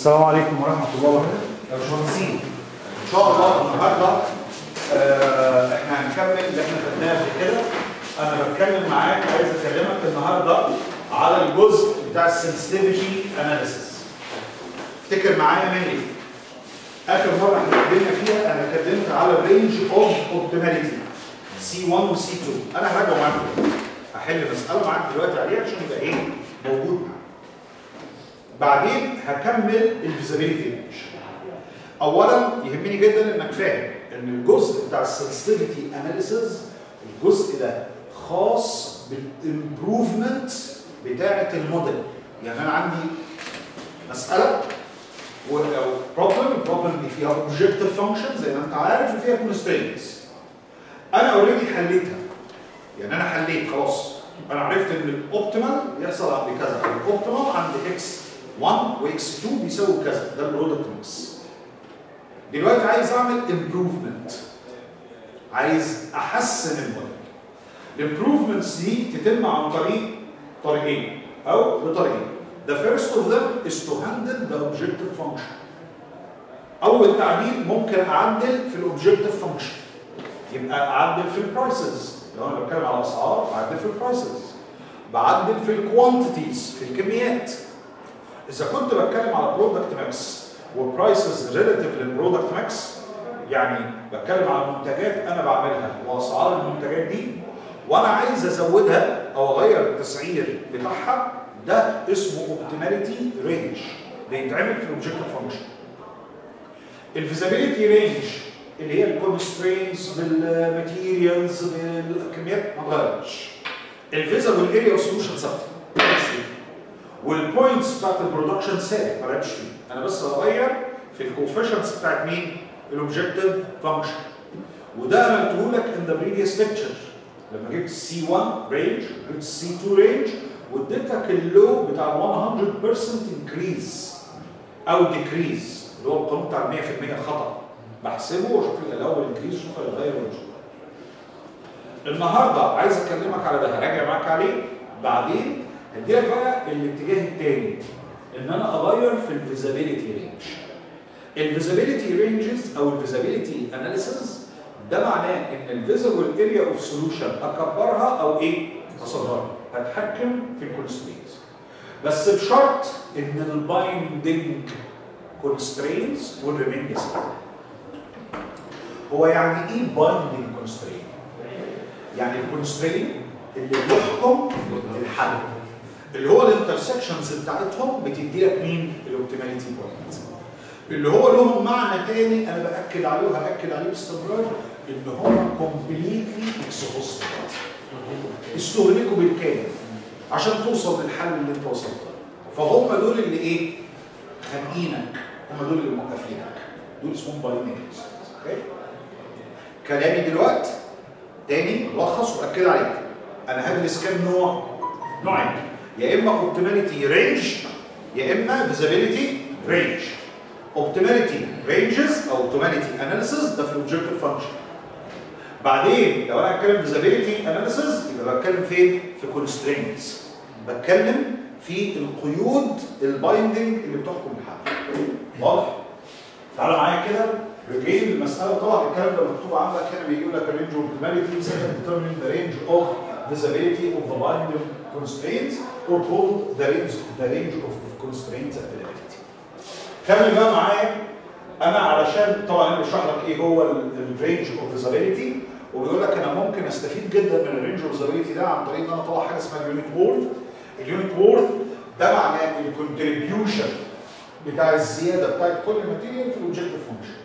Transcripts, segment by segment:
السلام عليكم ورحمة الله وبركاته. يا باشمهندسين، إن شاء الله النهارده إحنا هنكمل اللي إحنا خدناه قبل كده. أنا بتكلم معاك، عايز أكلمك النهارده على الجزء بتاع السنسيتيفيتي أناليسيس. افتكر معايا مني آخر مرة إحنا اتكلمنا فيها أنا اتكلمت على الرينج أوف أوبتيماليتي C1 و C2. أنا هراجع معاكم، هحل مسألة معاك دلوقتي عليها عشان يبقى إيه موجود معاك. بعدين هكمل الفيزابيلتي رينج. اولا يهمني جدا انك فاهم ان الجزء بتاع السنسيتيفيتي اناليسيز الجزء ده خاص بالامبروفمنت بتاعه الموديل. يعني انا عندي مساله او بروبلم دي فيها اوبجكتيف فانكشن زي ما انت عارف وفيها كونسترينتس. انا اوريدي حليتها، يعني انا حليت خلاص، انا عرفت ان الاوبتيمال يحصل عند كذا، الاوبتيمال عند اكس 1 واكس 2 بيساوي كذا، ده البرودكت ميكس. دلوقتي عايز اعمل امبروفمنت، عايز احسن الموديل. الامبروفمنتس دي تتم عن طريقين او بطريقين. The first of them is to handle the objective function. اول تعديل ممكن اعدل في الاوبجكتيف فانكشن، يبقى اعدل في البرايسز. لو انا بتكلم على اسعار بعدل في البرايسز، بعدل في الكوانتيتيز في الكميات. إذا كنت بتكلم على برودكت ميكس وبرايسز ريلاتيف للبرودكت ميكس، يعني بتكلم على منتجات أنا بعملها وأسعار المنتجات دي وأنا عايز أزودها أو أغير التسعير بتاعها، ده اسمه اوبتيماليتي رينج، بيتعمل في الأوبجكتيف فانكشن. الفيزابيلتي رينج اللي هي الكونسترينتس بالماتيريالز بالكميات ما اتغيرتش. الفيزابل اريا اوف سوليوشن ثابته. والبوينتس بتاعت البرودكشن ثابت ما لعبش فيه، انا بس بغير في الكوفيشنتس بتاعت مين؟ الاوبجكتيف فانكشن. وده انا قلته لك ان ذا بريفيوس ليكتشر لما جبت السي 1 رينج وجبت السي 2 رينج واديتك اللو بتاع 100% انكريز او ديكريز اللي هو القانون بتاع 100% خطا، بحسبه واشوف الاول انكريز واشوف هيتغير ولا مش. النهارده عايز اكلمك على ده، هراجع معاك عليه بعدين. هديلك بقى الاتجاه الثاني ان انا اغير في الفيزابيلتي رينج. الفيزابيلتي رينجز او الفيزابيلتي اناليسيز ده معناه ان الفيزابل اريا اوف سوليوشن اكبرها او ايه؟ اصغرها، هتحكم في الكونسترينتس. بس بشرط ان البايندنج كونسترينتس والريمين ذا سيم. هو يعني ايه بايندنج كونسترينت؟ يعني الكونسترينت اللي بيحكم الحل، اللي هو الانترسكشنز بتاعتهم بتدي لك مين؟ الاوبتيماليتي بوينت. اللي هو لهم معنى تاني انا باكد عليه وهاكد عليه باستمرار، ان هم كومبليتلي اكسهوستد، استهلكوا بالكامل عشان توصل للحل اللي انت وصلت له. فهم دول اللي ايه؟ خانقينك، هم دول اللي موقفينك، دول اسمهم باينيرز. اوكي؟ كلامي دلوقتي تاني ملخص واكد عليك. انا هدرس كام نوع؟ نوعين، يا اما اوبتيماليتي رينج يا اما فيزابيلتي رينج. اوبتيماليتي رينجز او اوبتيماليتي اناليسيس ده في الاوبجكتيف فانكشن. بعدين لو انا هتكلم فيزابيلتي اناليسيس يبقى بتكلم فين؟ في كونسترينتس، بتكلم في القيود البايندنج اللي بتحكم الحل. واضح؟ تعالى معايا كده رجعين للمساله. طبعا الكلام ده مكتوب عندك هنا، بيقول لك الرينج اوف اوبتيماليتي determine the range of visibility of the binding constraints or called the range of constraints availability. كمل بقى معايا. انا علشان طبعا انا بشرح لك ايه هو الرينج اوف فيزابيلتي، وبيقول لك انا ممكن استفيد جدا من الرينج اوف فيزابيلتي ده عن طريق ان انا اطلع حاجه اسمها اليونت وورث. اليونت وورث ده معناه الكونتريبيوشن بتاع الزياده بتاعت كل ماتيريال في الاوبجكتيف فانكشن.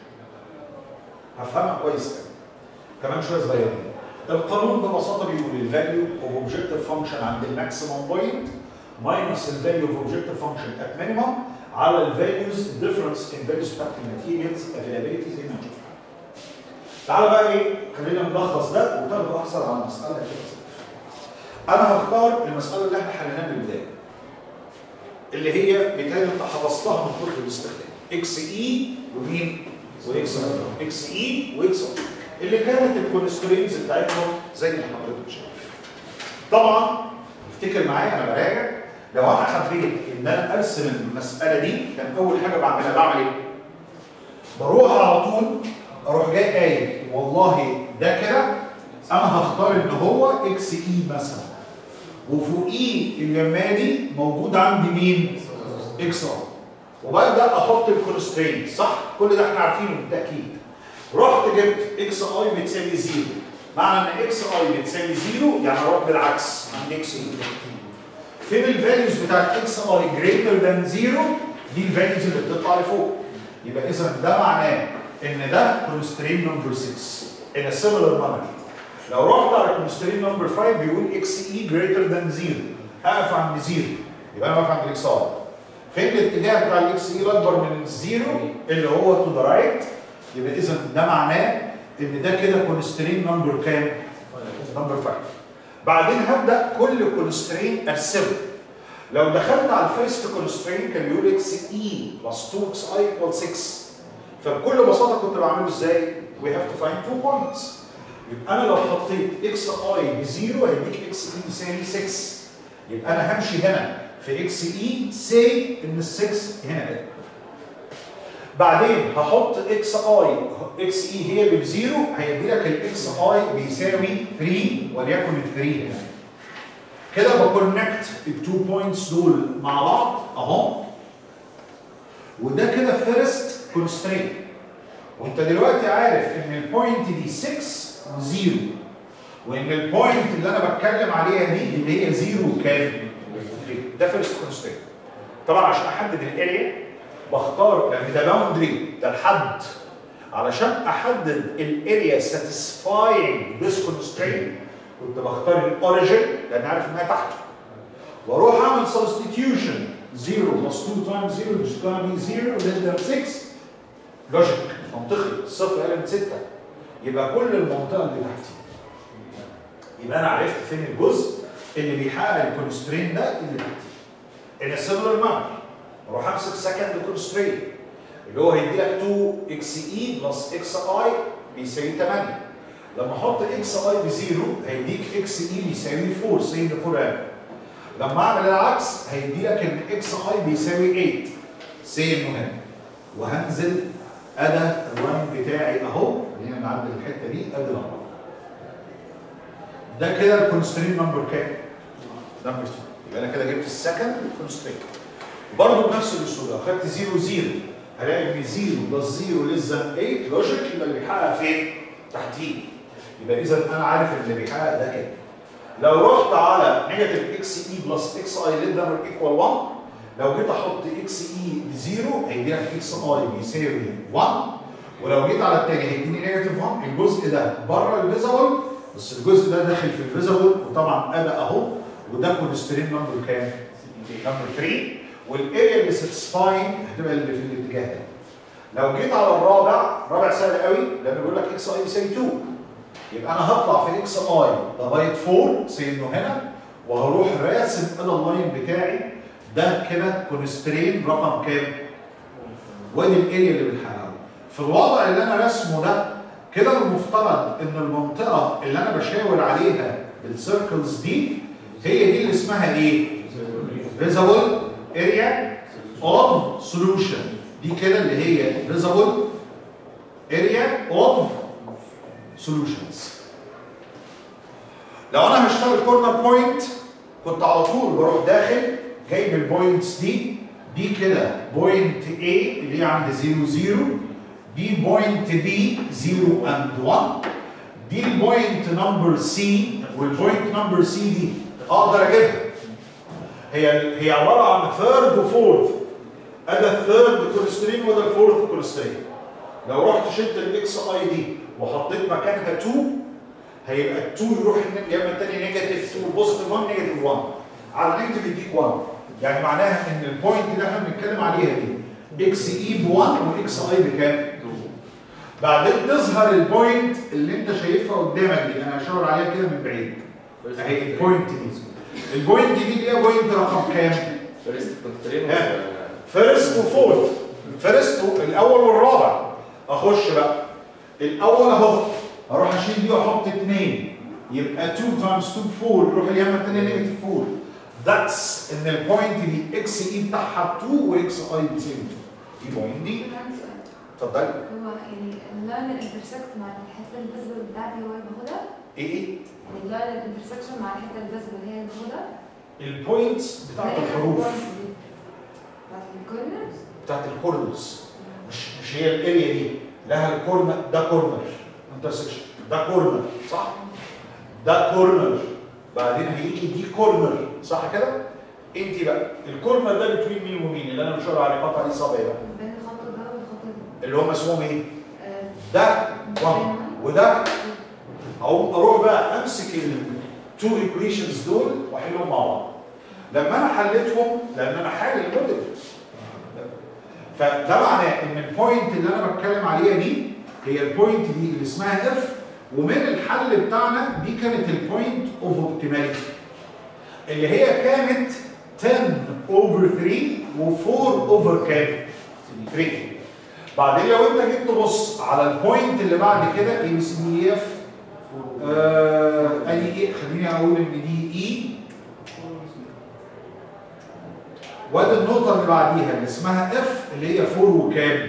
هفهمها كويس قوي كمان شويه صغيرين. القانون ببساطه بيقول الفاليو اوف اوبجكتيف فانكشن عند الماكسيمم بوينت ماينس الفاليو اوف اوبجكتيف فانكشن ات مينيمم على الفاليوز الديفرنس ان فاليوز بتاعت الماتيريالز افيلابيلتي زي ما هنشوف. تعالى بقى ايه؟ خلينا نلخص ده وتاخدوا احسن على المساله كده. انا هختار المساله اللي احنا حليناها من البدايه، اللي هي بتاعي انت حفظتها من كتر الاستخدام، اكس اي ومين؟ واكس ار، اكس اي واكس ار، اللي كانت الكونسترينز بتاعتهم زي ما حضرتك شايف. طبعا افتكر معايا انا براجع لو انا حبيت ان انا ارسم المساله دي، كان اول حاجه بعملها بعمل ايه؟ بروح على طول اروح جاي قايل والله ده كده انا هختار ان هو اكس اي مثلا، وفوقيه اليماني موجود عندي مين؟ اكس اي. وببدا احط الكونسترين، صح؟ كل ده احنا عارفينه بالتاكيد. رحت جبت اكس اي بتساوي 0، معنى ان اكس اي بتساوي 0 يعني اروح بالعكس عند اكس اي. فين الفاليوز بتاعت اكس اي جريتر ذان 0؟ دي الفاليوز اللي بتطلع لفوق. يبقى اذا ده معناه ان ده كونسترين نمبر 6 in a similar manner. لو رحت على كونسترين نمبر 5 بيقول اكس اي جريتر ذان 0، هقف عند 0، يبقى انا واقف عند الاكس اي. فين الاتجاه بتاع الاكس اي الاكبر من الزيرو اللي هو تو ذا رايت؟ يبقى اذا ده معناه ان ده كده كونسترين نمبر كام؟ نمبر 5. بعدين هبدا كل كونسترين ارسمه. لو دخلت على الفيرست كونسترين كان بيقول اكس اي بلس 2 اكس اي ايكوال 6. فبكل بساطه كنت بعمله ازاي؟ وي هاف تو فايند 2 بوينتس. يبقى انا لو حطيت اكس اي بزيرو هيديك اكس اي بيساوي 6. يبقى انا همشي هنا في اكس اي سي ان ال 6 هنا كده. بعدين هحط اكس اي، اكس اي هي بزيرو هيدي لك الاكس اي بيساوي 3 وليكن 3 هنا. كده بكونكت التو بوينتس دول مع بعض اهو. وده كده فيرست كونسترين. وانت دلوقتي عارف ان البوينت دي 6 و0، وان البوينت اللي انا بتكلم عليها دي اللي هي 0 وكام؟ 3. ده فيرست كونسترين. طبعا عشان احدد الاريا بختار، لان ده باوندري، ده الحد. علشان احدد الاريا ساتيسفاينج ذس كونسترين كنت بختار الاوريجن لان عارف انها تحت. واروح اعمل سبستيتيوشن 0 بلس 2 تايمز 0 مش gonna be 0 less than 6. لوجيك منطقي، الصفر اقل من 6 يبقى كل المنطقه اللي تحتي. يبقى انا عرفت فين الجزء اللي بيحقق الكونسترين ده اللي تحتي. in a similar manner اروح امسك سكند كونسترين اللي هو هيدي لك 2 اكس اي بلس اكس اي بيساوي 8. لما احط اكس اي بزيرو هيديك اكس اي بيساوي 4 سي ده 4 لما اعمل العكس هيدي لك ان اكس اي بيساوي 8 سي انه هنا. وهنزل ادى اللاين بتاعي اهو، خلينا نعدل الحته دي ادي الامر. ده كده الكونسترين نمبر كام؟ نمبر 2. يبقى انا كده جبت السكند كونسترين. برضه بنفس الاسلوب لو خدت 0 0 هلاقي ان 0 بلس 0 ليس ذان 8 لوجيك يبقى اللي بيحقق فين؟ تحتيه. يبقى اذا انا عارف ان اللي بيحقق ده كده. لو رحت على نيجاتيف اكس اي بلس اكس اي ليس ذان ايكوال 1، لو جيت احط اكس اي بزيرو هيدي لك اكس اي بيساوي 1، ولو جيت على التاني هيديني نيجاتيف 1. الجزء ده بره الفيزابل بس الجزء ده داخل في الفيزابل، وطبعا ادى اهو. وده كونسترين نمبر كام؟ نمبر 3. والاريا اللي ساتسفاينج هتبقى اللي في الاتجاه ده. لو جيت على الرابع سهل قوي لان بيقول لك اكس اي بيساوي 2. يبقى انا هطلع في اكس اي لغايه 4 سي انه هنا، وهروح راسم انا اللاين بتاعي ده كده كونسترين رقم كام؟ وادي الاريا اللي بنحققها. في الوضع اللي انا راسمه ده كده المفترض ان المنطقه اللي انا بشاور عليها بالسيركلز دي هي دي اللي اسمها ايه؟ فيزابل اريا اوف سوليوشن. دي كده اللي هي فيزابل اريا اوف سوليوشنز. لو انا هشتغل كورنر بوينت كنت على طول بروح داخل جايب البوينتس دي كده بوينت A اللي هي عند 0 0، دي بوينت B 0 and 1، دي البوينت نمبر C، والبوينت نمبر C دي اقدر اجيبها. هي عباره عن ثيرد وفورث. ادي الثيرد كونسترين وده الفورث كونسترين. لو رحت شلت الاكس اي دي وحطيت مكانها 2 هيبقى ال 2 يروح اليمين الثاني نيجاتيف 2 بوزيتيف 1 نيجاتيف 1 على نيجاتيف يديك 1. يعني معناها ان البوينت اللي احنا بنتكلم عليها دي اكس اي ب 1 واكس اي بكام؟ بعدين تظهر البوينت اللي انت شايفها قدامك دي، انا هشاور عليها كده من بعيد. اهي البوينت دي. البوينت دي اللي هي بوينت رقم كام؟ فيرست وفورث. فيرست الاول والرابع. اخش بقى الاول اهو اروح اشيل دي واحط 2 يبقى 2 تايمز 2 4 يروح اليمين الثانيه نيجاتيف 4. ذاتس ان البوينت دي اكس اي بتاعها 2 واكس اي بتساوي 2. دي بوينت دي. اتفضلي. هو يعني اللاين الانترسكت مع الحته الفيزبل بتاعتي هو اللي باخدها؟ ايه؟ يعني اللاين الانترسكشن مع الحته الفيزبل هي اللي باخدها؟ البوينتس بتاعت الحروف بتاعت الكورنرز؟ بتاعت الكورنرز مش هي الاريا دي لها الكورنر، ده كورنر انترسكشن، ده كورنر صح؟ ده كورنر، بعدين هيجي دي كورنر صح كده؟ انت بقى الكورنر ده بين مين ومين اللي انا مشاور عليه قطع عليه صابعي بقى؟ بين الخط ده والخط ده اللي هم اسمهم ايه؟ ده وده. اروح بقى امسك التو ايكويشنز دول واحلهم مع بعض. لما انا حليتهم، لان انا حالل الموديل، فده معناه ان البوينت اللي انا بتكلم عليها دي هي البوينت دي اللي اسمها اف، ومن الحل بتاعنا دي كانت البوينت اوف اوبتيماليتي اللي هي كانت 10 اوفر 3 و4 اوفر كام؟ 3. بعدين لو انت جيت تبص على البوينت اللي بعد كده اي بي سي دي اف ادي ايه، خليني اقول ان دي اي، وادي النقطه اللي بعديها اللي اسمها اف اللي هي 4 وكام؟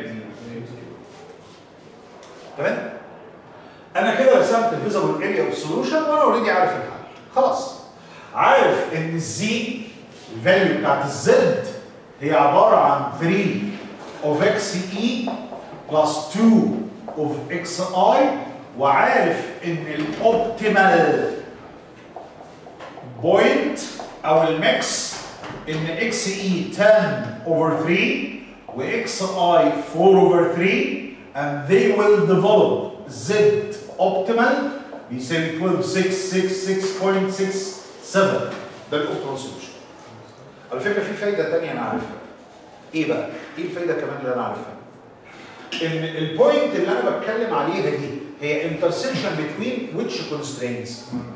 تمام؟ انا كده رسمت الفيزبل اريا اوف سولوشن وانا اوريدي عارف الحل. خلاص عارف ان الزي الفاليو بتاعت الزد هي عباره عن 3 of xe plus 2 of xi، وعارف ان الاوبتيمال بوينت او الميكس ان xe 10 over 3 و xi 4 over 3 and they will develop z optimal بيساوي 12 6.67. ده الاوبتيمال سوليوشن. على فكره في فايده ثانيه انا عارفها. ايه بقى؟ ايه الفايده كمان اللي انا عارفها؟ ان البوينت اللي انا بتكلم عليها دي هي intersection between which constraints؟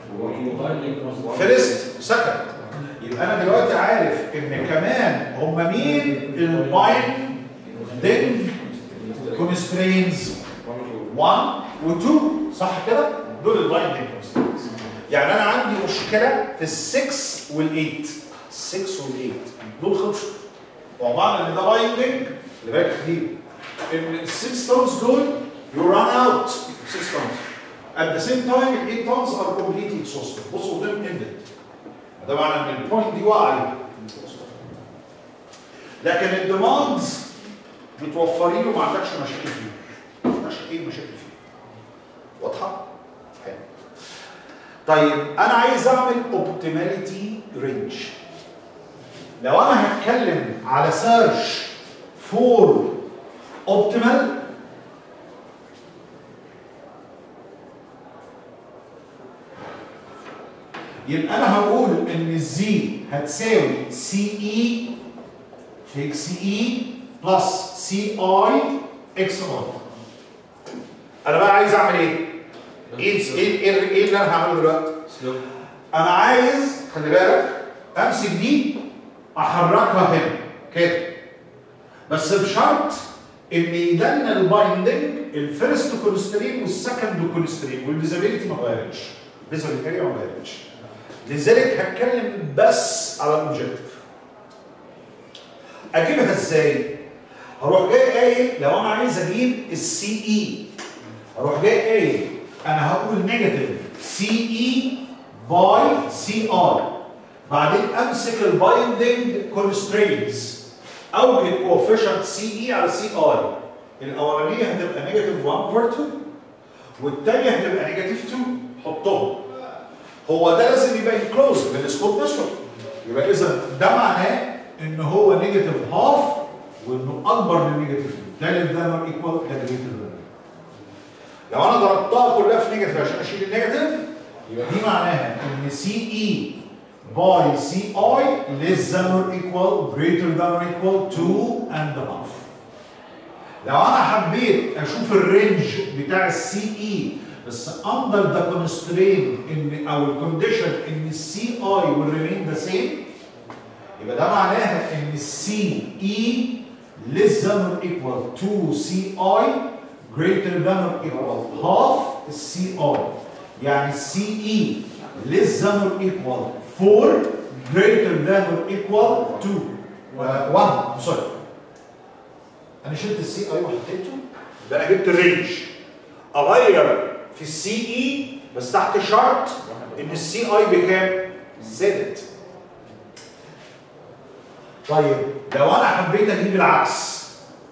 first second. يبقى انا دلوقتي عارف ان كمان هم مين البايندنج constraints 1 و2 صح كده؟ دول البايندنج constraints. يعني انا عندي مشكله في ال6 وال8، 6 وال8 دول خلصوا. ومعنى ان ده بايندنج اللي بالك فيه ان ال6 تونز دول you run out 6 tons. At the same time ال 8 tons are completely exhausted. بصوا قدام ended. ده معنى ان البوينت دي واقعه. لكن الديماندز متوفرين وما عندكش مشاكل فيه. ما عندكش اي مشاكل فيه. واضحه؟ حلو. طيب انا عايز اعمل اوبتيماليتي رينج. لو انا هتكلم على سيرش فور اوبتيمال يبقى انا هقول ان الزي هتساوي سي اي في اكس اي بلس سي اي اكس اي. انا بقى عايز اعمل ايه؟ ايه اللي انا هعمله دلوقتي؟ انا عايز خلي بالك امسك دي احركها هنا كده، بس بشرط ان يدلنا البايندنج الفيرست كونسترين والسكند كونسترين والفيزابيلتي ما اتغيرتش، الفيزابيلتي ما اتغيرتش. لذلك هتكلم بس على الاوبجكتيف. اجيبها ازاي؟ هروح جاي قايل لو انا عايز اجيب السي اي، هروح جاي قايل انا هقول نيجاتيف سي اي باي سي ار، بعدين امسك البايندنج كونسترينتس اوجد كوفيشنت سي اي على سي اي. الاولانيه هتبقى نيجاتيف 1 اوفر 2 والثانيه هتبقى نيجاتيف 2. حطهم. هو ده لازم يبقى انكلوز بالسكوب ميثود. يبقى اذا ده معناه ان هو نيجاتيف هاف وانه اكبر من نيجاتيف 2. ده ده نوت ايكوال ده نيجاتيف. لو انا ضربتها كلها في نيجاتيف عشان اشيل النيجاتيف يبقى دي معناها ان سي اي باي سي اي less than or equal greater than or equal to and above. لو انا حبيت اشوف الرينج بتاع السي اي بس under the constraint ان او الكونديشن ان السي اي will remain the same، يبقى ده معناها ان السي اي less than or equal to سي اي greater than or equal half السي اي. يعني السي اي less than or equal 4 greater than or equal to 1. سوري انا شلت السي اي وحطيته، ده انا جبت الرينج. اغير في السي اي بس تحت شرط ان السي اي بكام؟ زادت. طيب لو انا حبيت اجيب العكس،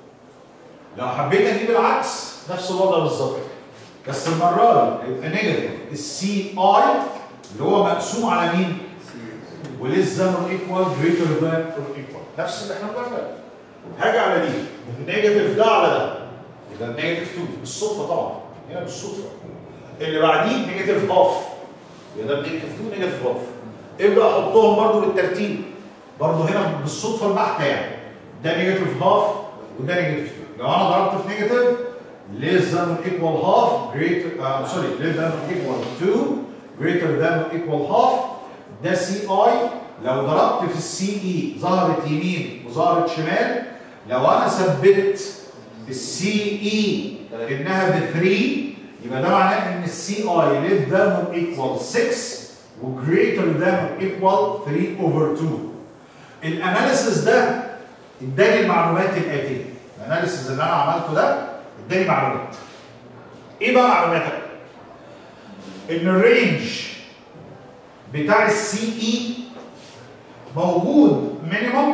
نفس الوضع بالظبط، بس المره دي يبقى نيجاتيف السي اي اللي هو مقسوم على مين؟ وليس ذان اور ايكوال جريتر ذان اور ايكوال، نفس اللي احنا بنعمله. هاجي على دي النيجاتيف ده على ده يبقى نيجاتيف 2 بالصدفه طبعا، هنا بالصدفه. اللي بعديه نيجاتيف هاف يبقى ده نيجاتيف 2 نيجاتيف هاف. ابدا احطهم برضه بالترتيب، برضه هنا بالصدفه البحته يعني. ده نيجاتيف هاف وده نيجاتيف 2. لو انا ضربت في نيجاتيف less than or equal half greater less than or equal 2 greater than or equal half، ده سي اي. لو ضربت في السي اي ظهرت يمين وظهرت شمال، لو انا ثبت السي اي انها ب 3 يبقى ده معناه ان السي اي less than or equal 6 و greater than or equal 3 over 2. الاناليسيس ده اداني المعلومات الاتيه. الاناليسيس اللي انا عملته ده اداني معلومات. ايه بقى معلوماتك؟ ان الرينج بتاع السي اي موجود مينيمم،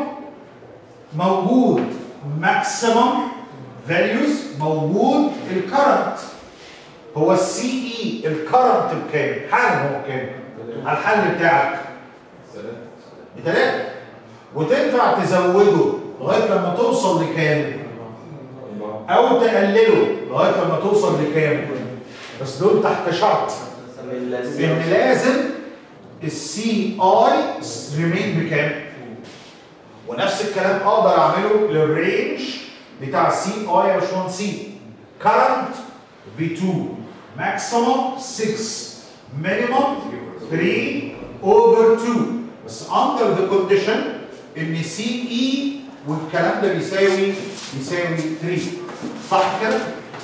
موجود ماكسيمم فاليوز، موجود الكرنت. هو السي اي الكرنت بكام؟ حالا هو بكام؟ على الحل بتاعك بتلاتة، وتنفع تزوده لغايه لما توصل لكام؟ او تقلله لغايه لما توصل لكام؟ بس دول تحت شرط ان لازم السي اي ريمين بكام؟ ونفس الكلام اقدر اعمله للرينج بتاع السي اي يا باشمهندسين. كرنت ب 2 ماكسيموم 6 مينيموم 3 اوفر 2، بس اندر ذا كونديشن ان سي اي والكلام ده بيساوي 3. صح كده؟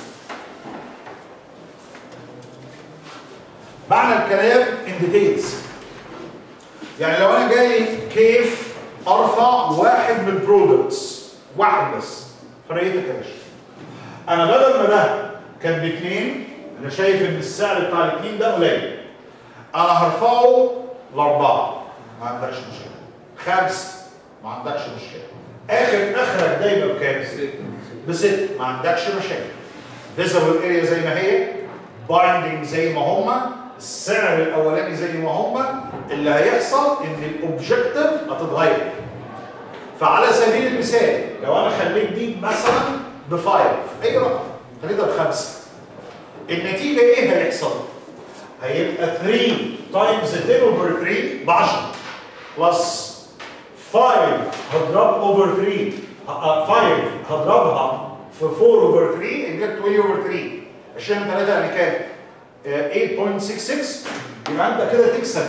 معنى الكلام ان ديتيلز. يعني لو انا جاي كيف ارفع واحد من البرودكتس، واحد بس، حريتك يا باشا. انا بدل ما ده كان باثنين، انا شايف ان السعر بتاع الاثنين ده قليل، انا هرفعه لاربعه، ما عندكش مشكله. 5 ما عندكش مشكله. اخرك دايما بكام؟ ب6 ما عندكش مشاكل. فيزبل اريا زي ما هي، بايندنج زي ما هما، السعر الاولاني زي ما هما، اللي هيحصل ان الاوبجكتيف هتتغير. فعلى سبيل المثال لو انا خليت دي مثلا ب5، اي رقم خليتها ب5، النتيجه ايه هيحصل؟ هيبقى 3 تايمز 10 اوفر 3 ب 10 بلس 5 هضرب اوفر 3 5 هضربها في 4 اوفر 3 يبقى 20 اوفر 3. 20 3 يعني كام؟ 8.66. يبقى انت كده تكسب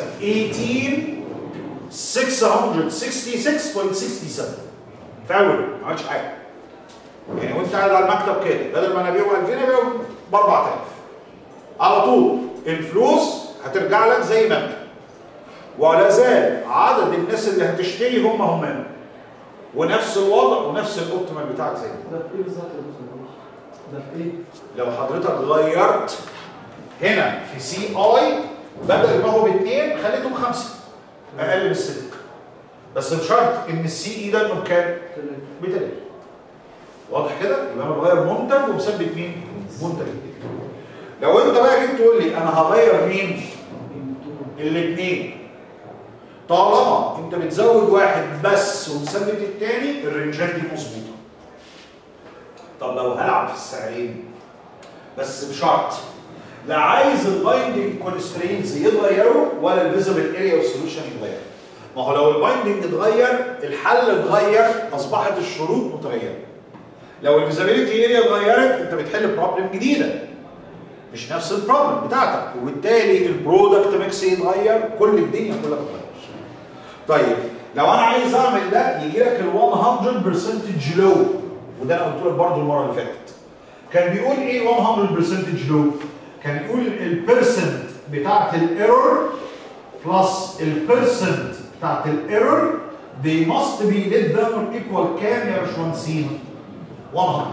18666.67 فاول، ما عملتش حاجه. يعني وانت قاعد على المكتب كده بدل ما انا ابيعه 2000 ابيعه ب 4000 على طول. الفلوس هترجع لك زي ما انت، ولا زال عدد الناس اللي هتشتري هم ونفس الوضع ونفس الاوبتيمال بتاعك زي ده في ايه بالظبط يا دكتور؟ ده في ايه؟ لو حضرتك غيرت هنا في سي اي بدل ما هو باثنين خليته ب5 اقل من السلك، بس بشرط ان السي اي ده انه بكام؟ ب3. واضح كده؟ يبقى انا بغير منتج ومثبت مين؟ منتج. لو انت بقى جيت تقول لي انا هغير مين؟ الاثنين. طالما انت بتزود واحد بس ومثبت الثاني الرنجات دي مظبوطه. طب لو هلعب في السعرين بس بشرط لا عايز البايندنج كونسترينز يتغيروا ولا الفيزبل اريا والسوليوشن يتغير. ما هو لو البايندنج اتغير الحل اتغير، اصبحت الشروط متغيره. لو الفيزابيلتي اريا اتغيرت انت بتحل بروبلم جديده مش نفس البروبلم بتاعتك، وبالتالي البرودكت ميكس يتغير، كل الدنيا كلها بتتغير. طيب لو انا عايز اعمل ده يجي لك ال 100% لو، وده انا قلت لك برضه المره اللي فاتت. كان بيقول ايه 100% لو؟ كان يقول البرسنت بتاعت الايرور بلس البرسنت بتاعت الايرور they must be less than or equal كام يا باشمهندسين؟ 100.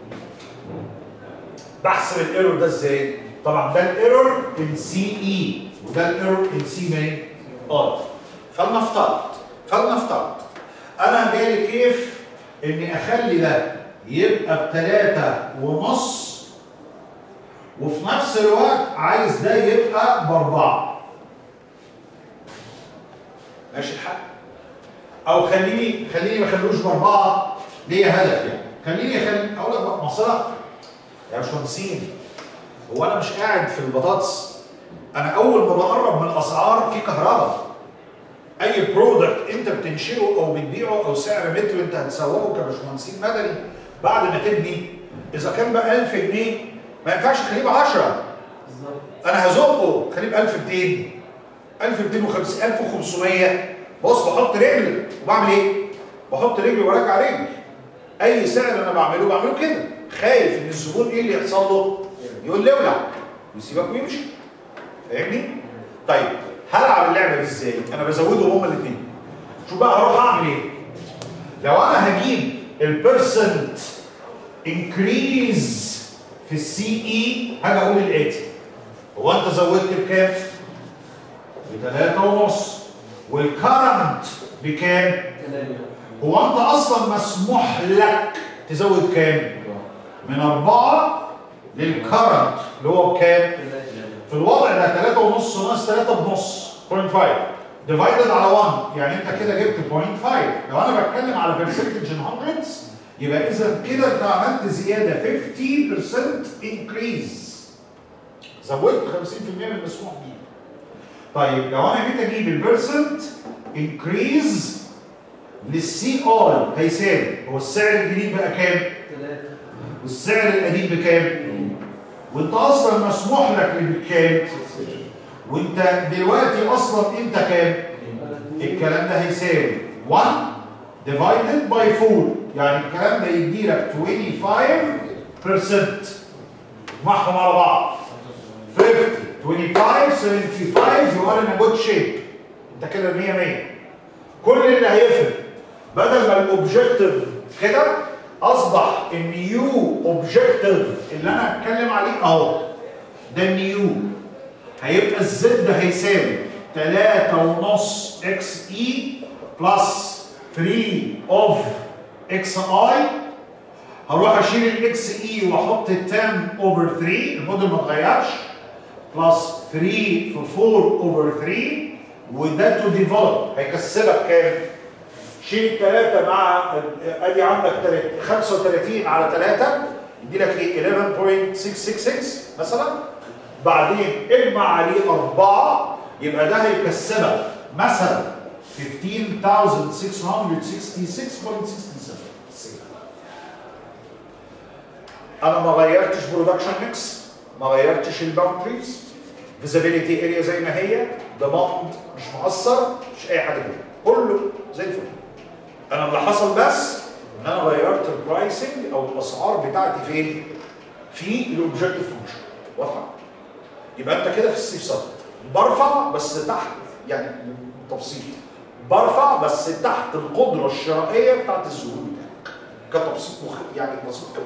بحسب الايرور ده ازاي؟ طبعا ده الايرور ان سي اي وده الايرور ان سي مين؟ ار. فلنفترض انا جالي كيف اني اخلي ده يبقى ب3.5 وفي نفس الوقت عايز ده يبقى ب4. ماشي الحال؟ او خليني ما اخلوش ب4 ليا هدف يعني. خليني اقول لك مصلحه يا باشمهندسين، هو انا مش قاعد في البطاطس، انا اول ما بقرب من الاسعار في كهرباء. اي برودكت انت بتنشئه او بتبيعه او سعر متر انت هتسوقه كباشمهندسين مدني بعد ما تبني، اذا كان بقى 1000 جنيه ما ينفعش تخليه ب 10. انا هزقه خليه ب 1200 1250 1500. بص بحط رجل وبعمل ايه؟ بحط رجلي وارجع رجلي. اي سعر انا بعمله كده، خايف ان الزبون ايه اللي يحصل له؟ يقول لي اولع ويسيبك ويمشي. فاهمني؟ طيب هلعب اللعبه دي ازاي؟ انا بزودهم هما الاثنين. شوف بقى هروح اعمل ايه؟ لو انا هجيب البيرسنت انكريز في السي اي هاجي اقول الاتي. هو انت زودت بكام؟ ب3.5 والكرنت بكام؟ هو انت اصلا مسموح لك تزود كام؟ من 4 للكرنت اللي هو بكام؟ في الوضع ده 3.5 ناقص 3.5 0.5 ديفايدد على 1 يعني انت كده جبت 0.5. لو انا بتكلم على برسنتج ان هندردز يبقى اذا كده انت عملت زياده 50% انكريز، زودت 50% من المسموح بيه. طيب لو انا جيت اجيب البرسنت انكريز للسي ار هيساوي، هو السعر الجديد بقى كام؟ 3 والسعر القديم بكام؟ وانت اصلا مسموح لك بكام؟ وانت دلوقتي اصلا انت كام؟ الكلام ده هيساوي 1 divided by 4 يعني الكلام ده يدي لك 25% معهم على بعض 50 25 75 you are in a good shape. انت كده 100 كل اللي هيفرق بدل ما الاوبجكتيف كده اصبح النيو اوبجكتيف اللي انا هتكلم عليه اهو ده النيو، هيبقى الزد هيساوي 3.5 اكس اي بلس 3 اوف اكس اي. هروح اشيل الاكس اي واحط 10 اوفر 3 الموديل ما اتغيرش بلس 3 في 4 اوفر 3 وده تو ديفلوب هيكسبك كام؟ شيل 3 مع ادي عندك 35 على 3 يدي لك ايه؟ 11.666 مثلا. بعدين اجمع عليه 4 يبقى ده هيكسبك مثلا 15,666.67. انا ما غيرتش برودكشن ميكس، ما غيرتش الباوندريز، فيزابيليتي اريا زي ما هي، ضمان مش مؤثر، مش اي حاجه كله زي الفل. انا اللي حصل بس ان انا غيرت البرايسنج او الاسعار بتاعتي فين؟ في الاوبجكتيف فانكشن. واضحه؟ يبقى انت كده في السيف سايد برفع بس تحت، يعني تبسيط برفع بس تحت القدره الشرائيه بتاعت الزبون بتاعك كتبسيط يعني بسيط قوي.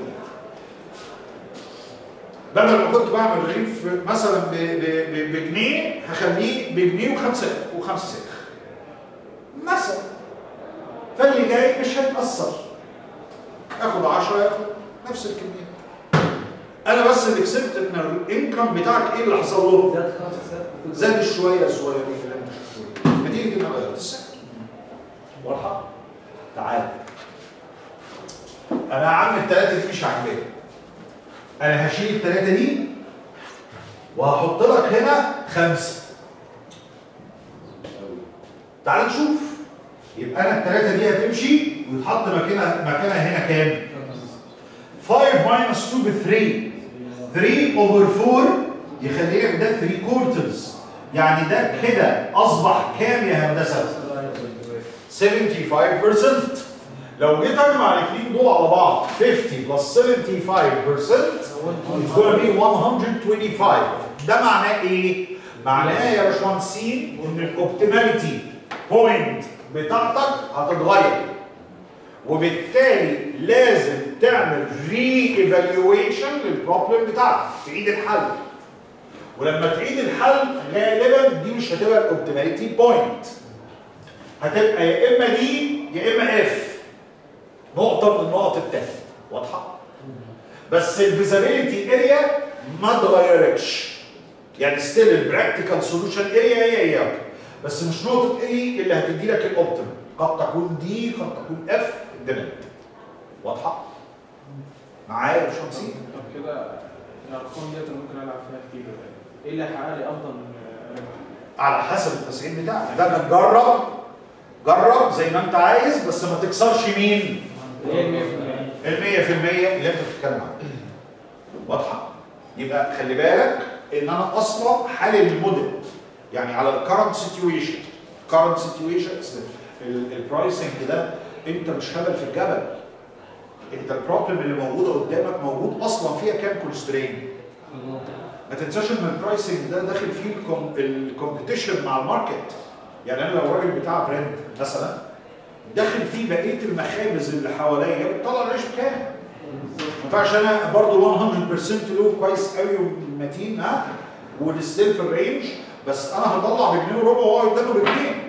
بدل ما كنت بعمل رغيف مثلا بجنيه هخليه بجنيه و5 ساخ مثلا، فاللي جاي مش هيتاثر، اخد 10 ياخد نفس الكميه. انا بس اللي كسبت ان الانكم بتاعك ايه اللي حصل له؟ زاد شويه صغيرين في اللي انت شفته نتيجه ان غيرت السعر. واضحه؟ تعال انا يا عم الثلاثه دي مش عاجباني، انا هشيل الثلاثه دي وهحط لك هنا 5. تعال نشوف. يبقى انا الثلاثه دي هتمشي ويتحط مكانها هنا كام؟ 5 minus 2 ب 3. 3 over 4 يخلي لك ده 3 quarters، يعني ده كده اصبح كام يا هندسه؟ 75%. لو جيت اجمع الاثنين دول على بعض 50 plus 75% is going to be 125. ده معناه ايه؟ معناه يا باشمهندسين ان الاوبتيماليتي بوينت بتاعتك هتتغير، وبالتالي لازم تعمل ري ايفالويشن للبروبلم بتاعتك، تعيد الحل. ولما تعيد الحل غالبا دي مش هتبقى الاوبتيماليتي بوينت، هتبقى يا اما دي يا اما اف، نقطه من النقط التانيه. واضحه؟ بس الفيزابيلتي اريا ما اتغيرتش، يعني ستيل البراكتيكال سوليوشن اريا هي بس مش نقطه ايه اللي هتدي لك الاوبتيمال، قد تكون دي قد تكون اف الدمج. واضحه؟ معايا يا باشمهندسين؟ طب كده الارقام ديت انا ممكن العب فيها كتير، ايه اللي هيحقق لي افضل ربح؟ على حسب التسعير بتاعك، ده بتجرب جرب زي ما انت عايز، بس ما تكسرش مين؟ ال 100% اللي انت بتتكلم عنه. واضحه؟ يبقى خلي بالك ان انا اصلا حلل الموديل، يعني على الكرنت سيتويشن. كرنت سيتويشن البرايسنج ده انت مش هبل في الجبل. انت البروبلم اللي موجوده قدامك موجود اصلا فيها كام كونسترين. ما تنساش ان البرايسنج ده داخل فيه الكومبيتيشن مع الماركت. يعني انا لو راجل بتاع براند مثلا داخل فيه بقيه المخابز اللي حواليا، بتطلع العيش بكام؟ ما ينفعش انا برضه 100% له كويس قوي ومتين والستيل في الرينج، بس انا هطلع بجنيه وربع وهو قدامه بجنيه.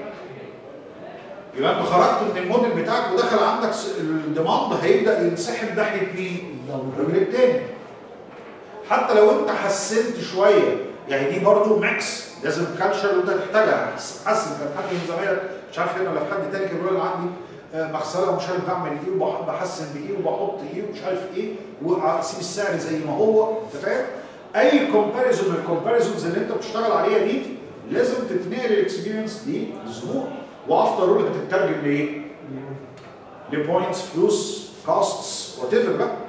يبقى انت خرجت من الموديل بتاعك ودخل عندك الديماند هيبدا ينسحب ناحيه مين؟ الراجل التاني. حتى لو انت حسنت شويه، يعني دي برضه ميكس، لازم الكالتشر اللي انت تحتاجها حسن. كان حد من زمايلك مش عارف هنا ولا في حد تاني كان بيقول انا عندي مغسله ومش عارف بعمل ايه وبحسن بايه وبحط ايه ومش عارف ايه واسيب السعر زي ما هو، انت فاهم؟ اي كومباريزون من الكومباريزونز اللي انت بتشتغل عليها دي لازم تتنقل الاكسبيرينس دي للزبون، وافتر اول هتترجم لايه؟ لبوينتس، فلوس، كاستس، وات ايفر بقى.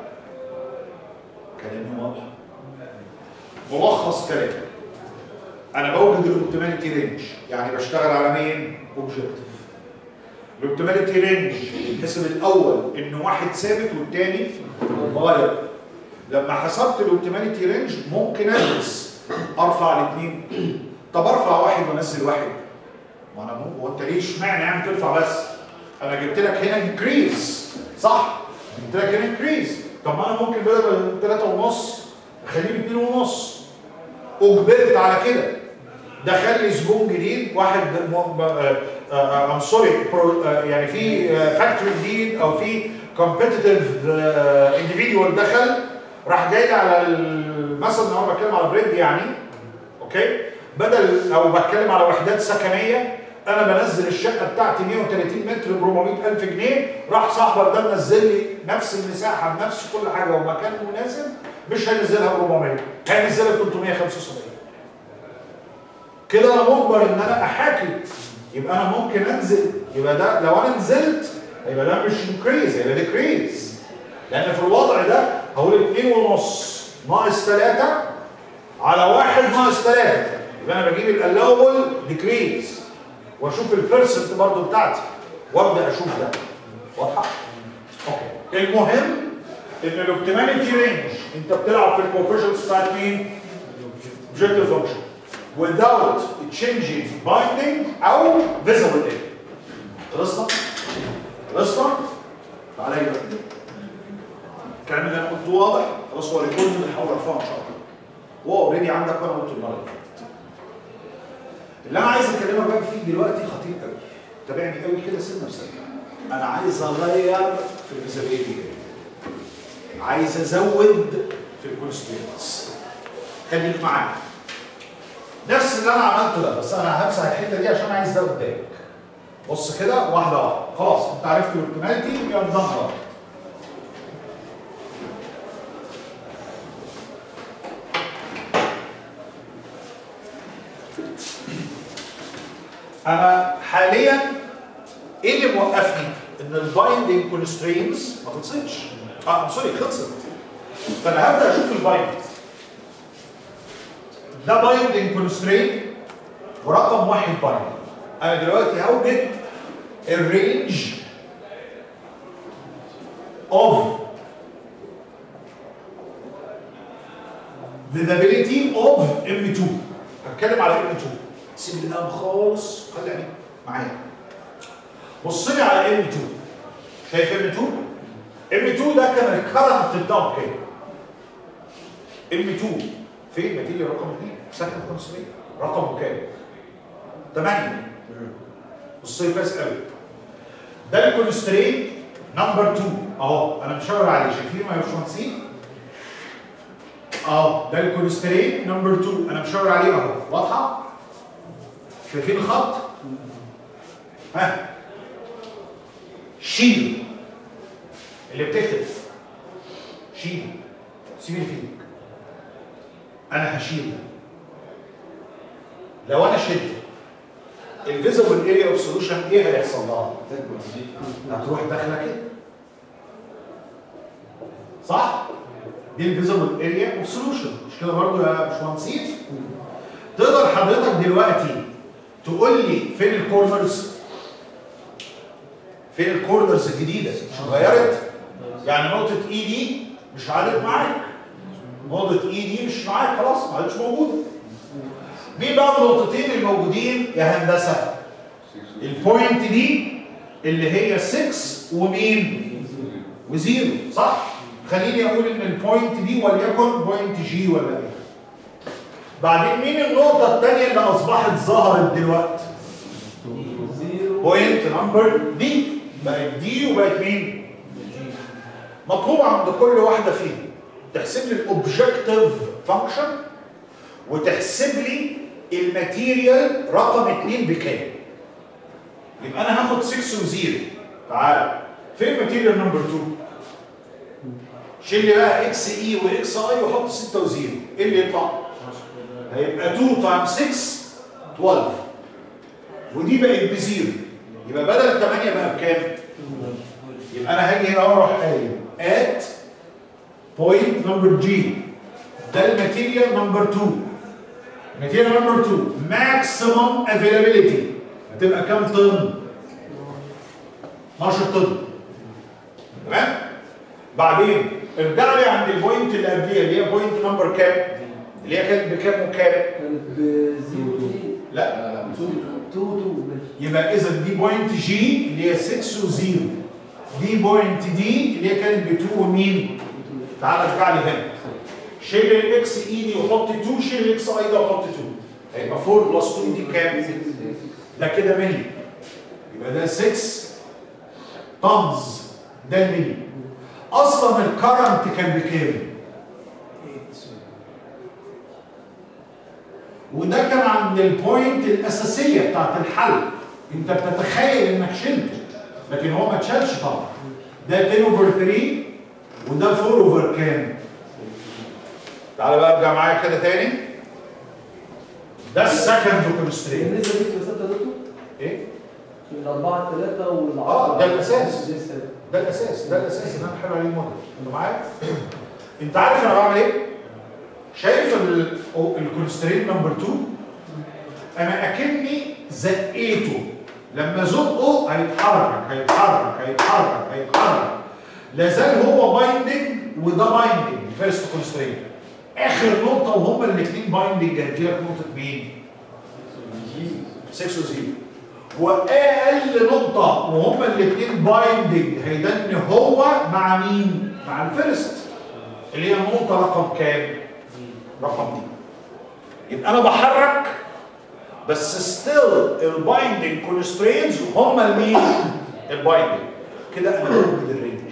كلامي واضح؟ ملخص كلام، انا بوجد الاوبتيماليتي رينج، يعني بشتغل على مين؟ اوبجكتيف. الاوبتيماليتي رينج الحسب الاول ان واحد ثابت والثاني متغير. لما حسبت الاوبتيماليتي رينج ممكن ادرس ارفع الاثنين. طب ارفع واحد وانزل واحد، ما انا ممكن، وانت ليه اشمعنى يعني ترفع بس؟ انا جبت لك هنا انكريز، صح؟ جبت لك هنا انكريز، طب ما انا ممكن بدل 3.5 اخليه 2.5. اجبرت على كده، دخل لي زبون جديد، واحد ام سوري يعني في فاكتوري جديد او في كومبيتيتيف انديفيدوال دخل، راح جاي لي على مثلا انا بتكلم على بريد يعني، اوكي؟ بدل او بتكلم على وحدات سكنيه، انا بنزل الشقه بتاعتي 130 متر ب 400,000 جنيه، راح صاحبك ده منزل لي نفس المساحه بنفس كل حاجه ومكان مناسب، مش هينزلها ب 400، هينزلها ب 375. كده انا مجبر ان انا احاكي، يبقى انا ممكن انزل، يبقى ده لو انا نزلت يبقى ده مش انكريز، يبقى ديكريز. لان في الوضع ده هقول 2.5 ناقص 3 على 1 ناقص 3، يبقى انا بجيب الالاوبل ديكريز واشوف البيرسنت برضه بتاعتي وابدا اشوف ده. واضحه؟ اوكي. المهم ان الاوبتيماليتي رينج انت بتلعب في الكوفيشنتس بتاعت مين؟ اوبجكتيف فانكشن without changing binding او visible area. خلصنا؟ خلصنا؟ تعالى لي بقى. الكلام اللي انا قلته واضح؟ خلاص هو ريكورد بنحاول ارفعه ان شاء الله. هو اوريدي عندك وانا قلته المره اللي فاتت. اللي انا عايز اكلمك بقى فيه دلوقتي خطير قوي. تابعني قوي كده سنه بسنه. انا عايز اغير في الفيزابيلتي، عايز ازود في الكونسترينتس. خليك معايا. نفس اللي انا عملته ده، بس انا همسح الحته دي عشان عايز ده قدامك. بص كده واحده واحده، خلاص انت عرفت الاوبتيماليتي يبقى نظام. انا حاليا ايه اللي موقفني؟ ان البايندنج كونسترينز ما خلصتش. سوري خلصت. فانا هبدا اشوف البايند. ده بايندنج كونسترين ورقم 1 بايند. انا دلوقتي هوجد الرينج اوف visibility of M2. هتكلم على M2. سيب القلم خالص، خلي عينيك معايا. بص لي على ام 2. شايف ام 2؟ ام 2 ده كان الكرنت بتاعه كام؟ ام 2 فين؟ ماتيريال رقم 2 سكند 500 رقمه كام؟ 8. بص لي كويس قوي. ده الكونسترين نمبر 2 اهو، انا مشاور عليه، شايفين يا باشمهندسين؟ ده الكونسترين نمبر 2 انا مشاور عليه اهو، واضحه؟ شايفين الخط؟ ها شيل اللي بتكتب، شيل، سيب اللي في ايدك. انا هشيل. لو انا شلت الفيزبل اريا اوف سوليوشن ايه هيحصل لها؟ هتروح داخله كده. صح؟ دي الفيزبل اريا اوف سوليوشن، مش كده برضه يا باشمهندسين؟ تقدر حضرتك دلوقتي تقول لي فين الكورنرز؟ فين الكورنرز الجديده؟ مش اتغيرت؟ يعني نقطه اي دي مش عادت معاك. نقطه اي دي مش معاك خلاص، ما عادتش موجوده. مين بقى النقطتين الموجودين يا هندسه؟ البوينت دي اللي هي 6 ومين؟ وزيرو، صح؟ خليني اقول ان البوينت دي وليكن بوينت جي ولا ايه؟ بعدين مين النقطة الثانية اللي أصبحت ظهرت دلوقتي؟ بوينت نمبر دي، بقت دي وبقت مين؟ مطلوب عند كل واحدة فيهم تحسب لي الأوبجكتيف فانكشن وتحسب لي الماتيريال رقم 2 بكام؟ يبقى أنا هاخد 6 و0. تعالى فين الماتيريال نمبر 2؟ شيل لي بقى اكس اي واكس اي وحط 6 و0، ايه اللي يطلع؟ هيبقى 2 تايمز 6 12 ودي بقت بزيرو، يبقى بدل 8 بقى بكام؟ يبقى انا هاجي هنا اروح قايل ات بوينت نمبر جي، ده الماتيريال نمبر 2. الماتيريال نمبر 2 ماكسيموم افيلابيلتي هتبقى كام طن؟ 12 طن. تمام؟ بعدين ارجع لي عند البوينت اللي قبليها اللي هي بوينت نمبر كام؟ اللي هي كانت بكام وكام؟ كانت بزيرو. لا 2 يبقى اذا دي بوينت جي اللي هي 6 و0، دي بوينت دي اللي هي كانت ب 2 ومين؟ تعال ارجع لي هنا، شيل الاكس اي دي وحط 2، شيل الاكس اي ده وحط 2، هيبقى 4 بلس 2 دي كام؟ ده كده ملي، يبقى ده 6 طنز، ده الملي. اصلا الكرنت كان بكام؟ وده كان عند البوينت الاساسيه بتاعت الحل، انت بتتخيل انك شلته لكن هو ما اتشالش طبعا. ده 10 اوفر 3 وده 4 اوفر كام؟ تعالى بقى ارجع معايا كده تاني. ده السكند كونسترين. بالنسبه ليك يا استاذ دكتور ايه؟ من 4 3 وال10 ده الاساس. ده الاساس، ده الاساس اللي انا بحل عليه الموديل. انت معايا؟ انت عارف انا بعمل ايه؟ شايف الكونسترين نمبر 2؟ انا اكني زقيته، لما زقه هيتحرك هيتحرك هيتحرك هيتحرك، لازال هو بايندنج وده بايندنج الفيرست كونسترين. اخر نقطه وهما الاثنين بايندنج هتجيلك نقطه مين؟ 6 و0. واقل نقطه وهما الاثنين بايندنج هيدن هو مع مين؟ مع الفيرست اللي هي النقطه رقم كام؟ رقم دي. يبقى انا بحرك بس ستيل البايندنج كونسترينز هم المين؟ البايندنج. كده انا بوجد الرينج.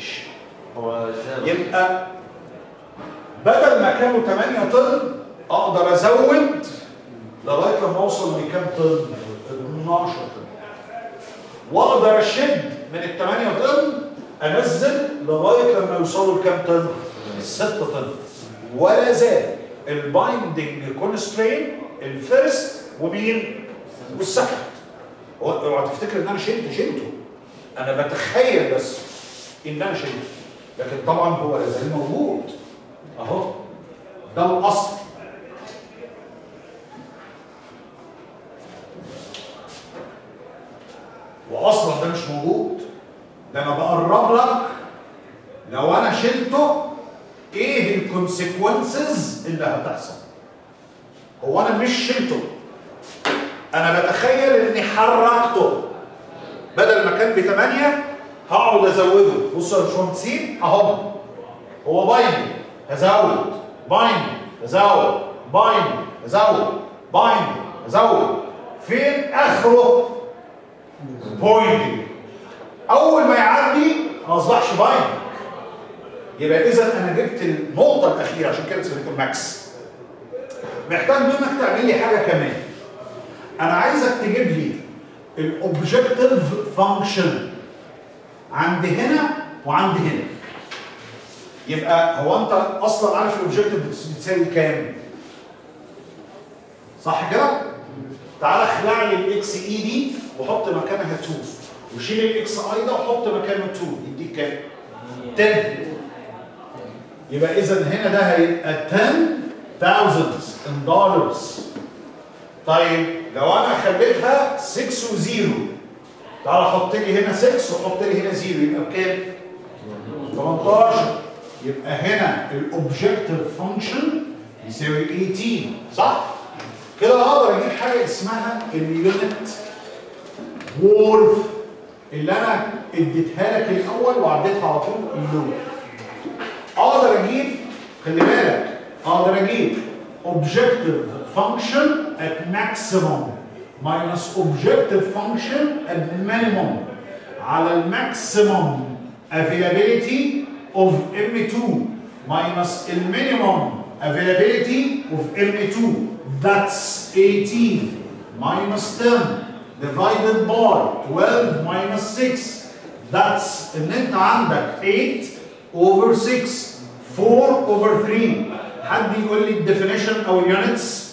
يبقى بدل ما كانوا 8 طن اقدر ازود لغايه لما اوصل لكام طن؟ 12 طن. واقدر اشد من ال 8 طن انزل لغايه لما يوصلوا لكام طن؟ 6 طن. ولا زال البايندنج كونسترين الفيرست ومين؟ والسكند. اوعى تفتكر ان انا شلته، انا بتخيل بس ان انا شلته، لكن طبعا هو لازال موجود اهو، ده الاصل. واصلا ده مش موجود، ده انا بقرب لك لو انا شلته ايه الكونسيكونسز اللي هتحصل. هو انا مش شلته، انا بتخيل اني حركته، بدل ما كان ب 8 هقعد ازوده. بصوا يا باشمهندسين اهو، هو بايند هزود، بايند هزود، بايند هزود، بايند هزود، فين اخره؟ بوينتنج. اول ما يعدي ما اصبحش بايند. يبقى اذا انا جبت النقطه الاخيره، عشان كده سميته الماكس. محتاج منك تعمل لي حاجه كمان. انا عايزك تجيب لي الاوبجكتيف فانكشن عند هنا وعند هنا. يبقى هو انت اصلا عارف الاوبجكتيف بتساوي كام؟ صح كده؟ تعالى اخلع لي الاكس اي دي وحط مكانها 2، وشيل الاكس اي ده وحط مكانه 2، يديك كام؟ 10. يبقى اذا هنا ده هيبقى 10,000 in dollars. طيب لو انا خليتها 6 و0، تعالى حط لي هنا 6 وحط لي هنا 0، يبقى بكام؟ 18. يبقى هنا الاوبجكتيف فانكشن يساوي 18، صح؟ كده اقدر اجيب حاجه اسمها اليونت وورث اللي انا اديتها لك الاول وعديتها على طول اللود. اقدر اجيب، خلي بالك، اقدر اجيب objective function at maximum minus objective function at minimum على الماكسيمم availability of M2 minus the minimum availability of M2. That's 18 minus 10 divided by 12 minus 6. That's ان انت عندك 8 over 6 4 over 3. حد يقول لي الديفينيشن او اليونتس؟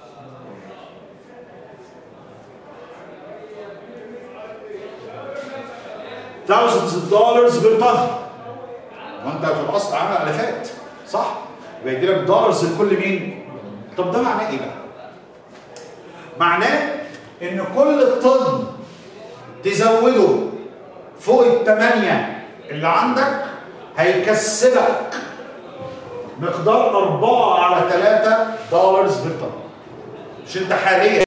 thousands of dollars per ton. وانت في الاصل عامل الافات، صح؟ يبقى يدي لك دولارز لكل مين؟ طب ده معناه ايه بقى؟ معناه ان كل طن تزوده فوق ال8 اللي عندك هيكسبك مقدار 4 على 3 دولار بر طن. مش انت حاليا